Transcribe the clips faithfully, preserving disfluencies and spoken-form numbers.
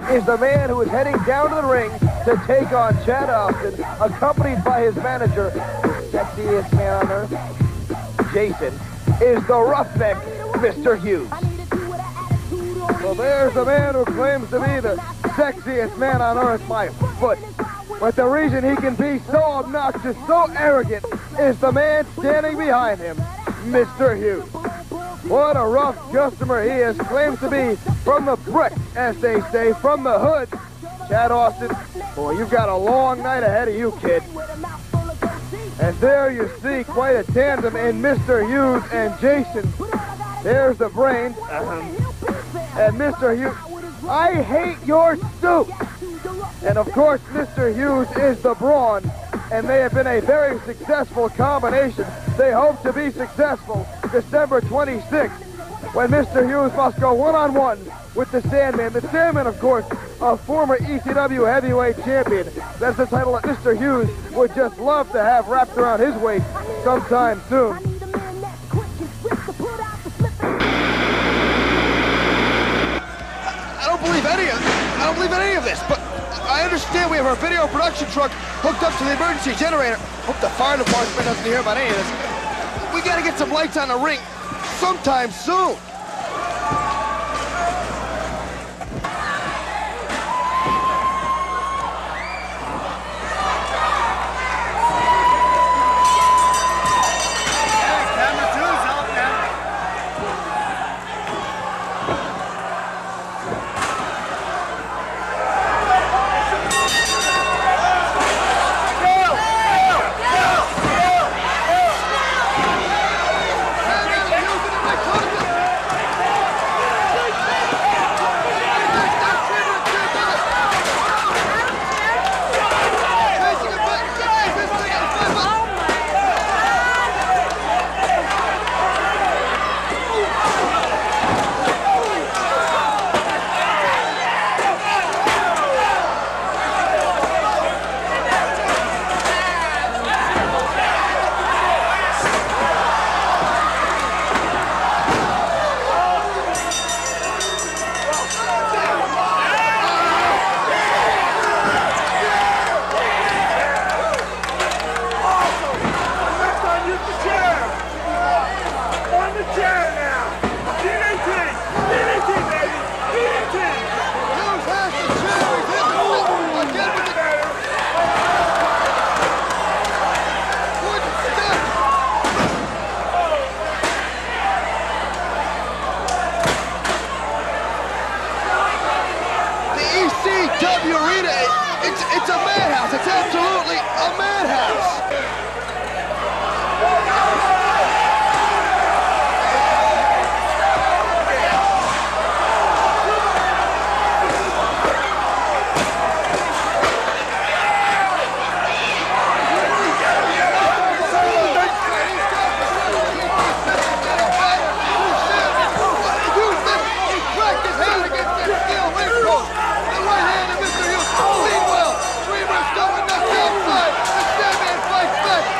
is the man who is heading down to the ring to take on Chad Austin, accompanied by his manager, the sexiest man on earth, Jason, is the roughneck, Mister Hughes. Well, there's the man who claims to be the sexiest man on earth, my foot. But the reason he can be so obnoxious, so arrogant, is the man standing behind him, Mister Hughes. What a rough customer he is, claims to be from the brick, as they say, from the hood. Chad Austin, boy, you've got a long night ahead of you, kid. And there you see quite a tandem in Mister Hughes and Jason. There's the brains. Uh-huh. And Mister Hughes, I hate your suit. And of course, Mister Hughes is the brawn. And they have been a very successful combination. They hope to be successful December twenty-sixth, when Mister Hughes must go one-on-one with the Sandman. The Sandman, of course, a former E C W heavyweight champion. That's the title that Mister Hughes would just love to have wrapped around his waist sometime soon. I don't believe any of I don't believe any of this, but I understand we have our video production truck hooked up to the emergency generator. Hope the fire department doesn't hear about any of this. We gotta get some lights on the ring sometime soon. E C W arena, it's, it's a madhouse. It's absolutely a madhouse. Meanwhile, Dreamer's going nuts outside. The Sandman fights back.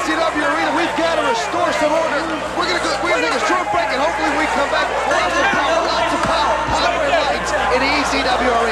C W arena. We've got to restore some order. We're gonna go, we're gonna take a short break, and hopefully we come back. We'll have some power, lots of power, power and light in the E C W arena.